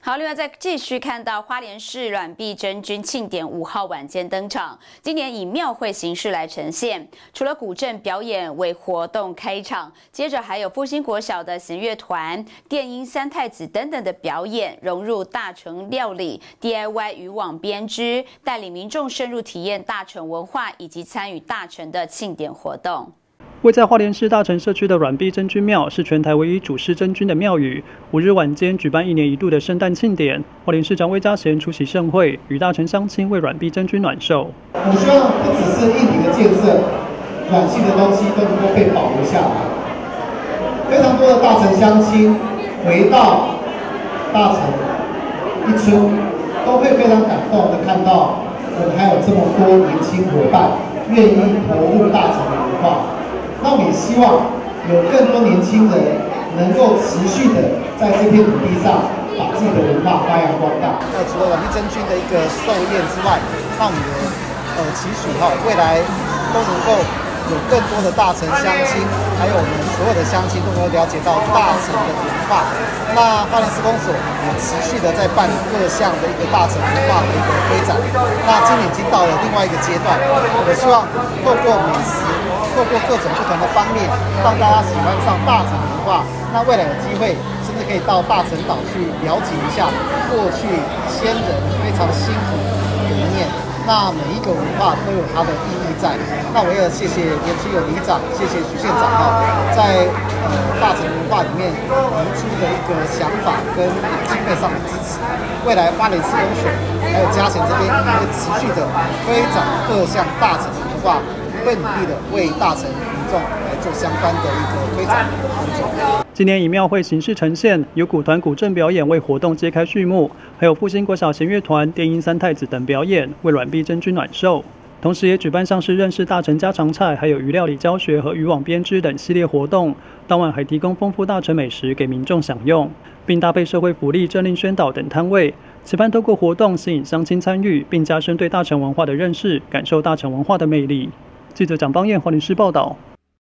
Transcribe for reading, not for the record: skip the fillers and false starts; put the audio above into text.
好，另外再继续看到花莲市阮碧真君庆典5号晚间登场，今年以庙会形式来呈现，除了古镇表演为活动开场，接着还有复兴国小的弦乐团、电音三太子等等的表演，融入大成料理、DIY 渔网编织，带领民众深入体验大成文化以及参与大成的庆典活动。 位在花莲市大城社区的阮碧真君庙是全台唯一主祀真君的庙宇。5日晚间举办1年1度的圣诞庆典，花莲市长魏家贤出席盛会，与大城乡亲为阮碧真君暖寿。 我希望不只是硬体的建设，软性的东西都能够被保留下来。非常多的大城乡亲回到大城一村，都会非常感动的看到我们还有这么多年轻伙伴愿意投入大城的文化。那我们也希望有更多年轻人能够持续的在这片土地上把自己的文化发扬光大。 除了阮碧真君的一个寿宴之外，那我们也期许未来都能够有更多的大城乡亲，还有我们所有的乡亲都能够了解到大城的文化。那花莲市公所也持续的在办各项的一个大城文化的一个推展。那今年已经到了另外一个阶段，我希望透过美食，透过各种不同的方面，让大家喜欢上大城文化。那未来有机会，甚至可以到大城岛去了解一下过去先人非常辛苦的一面。那每一个文化都有它的意义在。那我也谢谢颜春友里长，谢谢徐县长在大城文化里面提出的一个想法跟经费上的支持。未来花莲市公所还有嘉贤这边会持续的推展各项大城文化，会努力的为大城民众来做相关的一个推展工作。 今年以庙会形式呈现，有古团古镇表演为活动揭开序幕，还有复兴国小弦乐团、电音三太子等表演为阮碧真君暖寿。同时也举办像是认识大城家常菜，还有鱼料理教学和渔网编织等系列活动。当晚还提供丰富大城美食给民众享用，并搭配社会福利、政令宣导等摊位，期盼透过活动吸引乡亲参与，并加深对大城文化的认识，感受大城文化的魅力。记者蒋邦彦花莲市报道。